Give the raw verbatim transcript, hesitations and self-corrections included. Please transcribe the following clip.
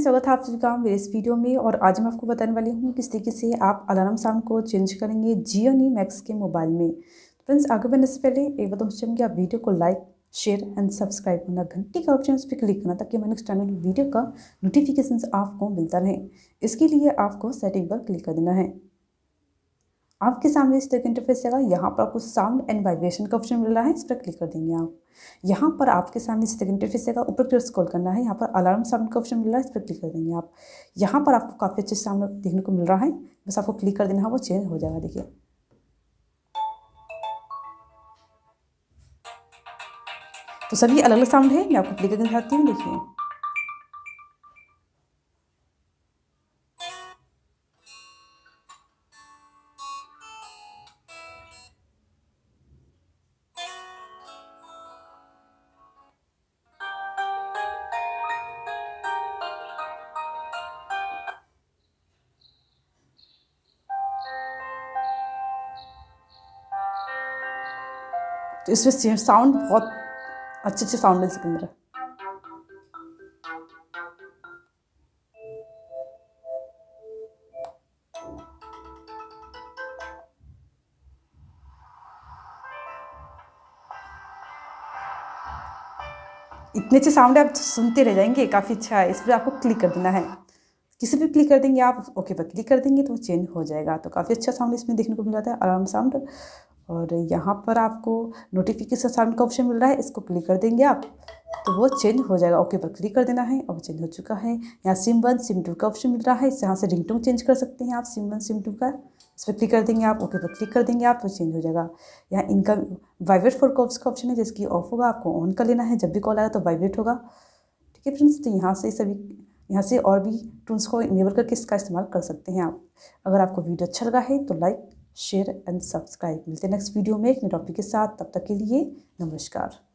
स्वागत है आप सभी का मेरे इस वीडियो में। और आज मैं आपको बताने वाली हूँ किस तरीके से आप अलार्म साउंड को चेंज करेंगे जियोनी मैक्स के मोबाइल में। फ्रेंड्स, आगे बढ़ने से पहले एक बात पूछूँ कि आप वीडियो को लाइक शेयर एंड सब्सक्राइब करना, घंटी का ऑप्शन उस पर क्लिक करना ताकि हमारे नेक्स्ट चैनल वीडियो का नोटिफिकेशन आपको मिलता रहे। इसके लिए आपको सेटिंग पर क्लिक कर देना है। आपके सामने इस तरह का इंटरफेस आएगा। यहाँ पर आपको साउंड एंड वाइब्रेशन का ऑप्शन मिल रहा है, इस पर क्लिक कर देंगे आप। यहाँ पर आपके सामने इस तरह का इंटरफेस आएगा, ऊपर की ओर स्क्रॉल करना है। यहाँ पर अलार्म साउंड का ऑप्शन मिल रहा है, इस पर क्लिक कर देंगे आप। यहाँ पर आपको काफ़ी अच्छे साउंड देखने को मिल रहा है, बस आपको क्लिक कर देना है, वो चेंज हो जाएगा। देखिए, तो सभी अलग अलग साउंड है, मैं आपको क्लिक करना चाहती हूँ। देखिए, तो इसमें साउंड बहुत अच्छे अच्छे साउंड है इसके अंदर। इतने अच्छे साउंड आप सुनते रह जाएंगे, काफ़ी अच्छा है। इस पर आपको क्लिक कर देना है, किसी भी क्लिक कर देंगे आप, ओके पर क्लिक कर देंगे तो वो चेंज हो जाएगा। तो काफ़ी अच्छा साउंड इसमें देखने को मिल जाता है, अलार्म साउंड। और यहाँ पर आपको नोटिफिकेशन साउंड का ऑप्शन मिल रहा है, इसको क्लिक कर देंगे आप तो वो चेंज हो जाएगा। ओके पर क्लिक कर देना है और चेंज हो चुका है। यहाँ सिम वन सिम टू का ऑप्शन मिल रहा है, यहाँ से रिंगटोन चेंज कर सकते हैं आप सिम वन सिम टू का। इस पर क्लिक कर देंगे आप, ओके पर क्लिक कर देंगे आप तो चेंज हो जाएगा। यहाँ इनका वाइब्रेट फॉर कॉल्स का ऑप्शन है, जिसकी ऑफ होगा आपको ऑन कर लेना है, जब भी कॉल आएगा तो वाइब्रेट होगा। ठीक है फ्रेंड्स, तो यहाँ से सभी यहाँ से और भी टूल्स को इनेबल करके इसका इस्तेमाल कर सकते हैं आप। अगर आपको वीडियो अच्छा लगा है तो लाइक शेयर एंड सब्सक्राइब। मिलते हैं नेक्स्ट वीडियो में एक नए टॉपिक के साथ, तब तक के लिए नमस्कार।